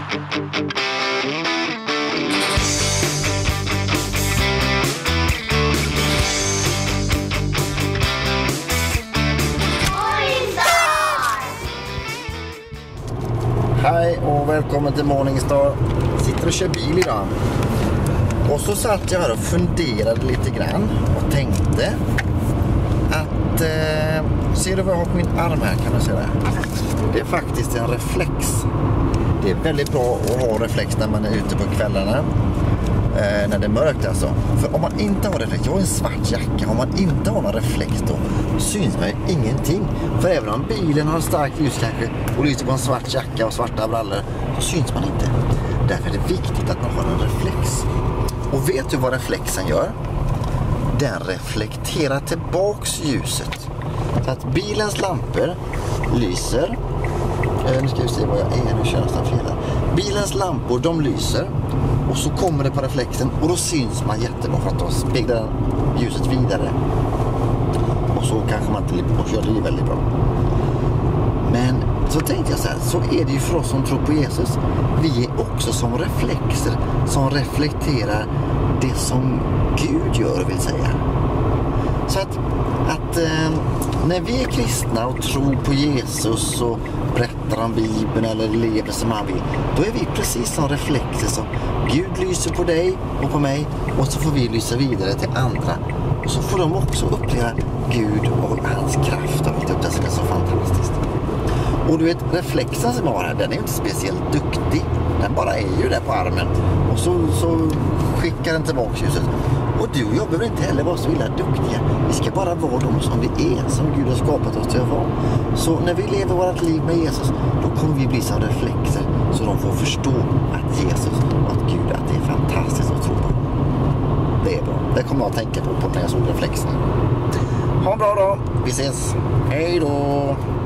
Hej och välkommen till Morningstar. Sitter och kör bil idag. Och så satt jag här och funderade lite grann och tänkte att ser du vad jag har på min arm här, kan du se det? Det är faktiskt en reflex. Det är väldigt bra att ha reflex när man är ute på kvällarna. När det är mörkt alltså. För om man inte har reflex, jag har en svart jacka, om man inte har någon reflex då syns man ju ingenting. För även om bilen har starkt ljus kanske och lyser på en svart jacka och svarta brallor, så syns man inte. Därför är det viktigt att man har en reflex. Och vet du vad reflexen gör? Den reflekterar tillbaks ljuset. Så att bilens lampor lyser. Nu ska vi se vad jag är, nu kör jag nästan fel här. Bilens lampor, de lyser. Och så kommer det på reflexen och då syns man jättebra för att då speglar ljuset vidare. Och så kanske man inte och kör det väldigt bra. Men så tänkte jag så här, så är det ju för oss som tror på Jesus. Vi är också som reflexer som reflekterar det som Gud gör, vill säga. Så att när vi är kristna och tror på Jesus och berättar om Bibeln eller lever som han vill, då är vi precis som reflexer som Gud lyser på dig och på mig, och så får vi lysa vidare till andra. Och så får de också uppleva Gud och hans kraft. Och det är så fantastiskt. Och du vet, reflexen som har här, den är inte speciellt duktig. Den bara är ju där på armen. Och så skickar den tillbaka ljuset. Och du och jag behöver inte heller vara så illa duktiga. Vi ska bara vara de som vi är, som Gud har skapat oss till att vara. Så när vi lever vårt liv med Jesus, då kommer vi bli som reflexer. Så de får förstå att Jesus och att Gud, att det är fantastiskt att tro på. Det är bra. Det kommer jag att tänka på när jag såg reflexerna. Ha en bra dag. Vi ses. Hej då.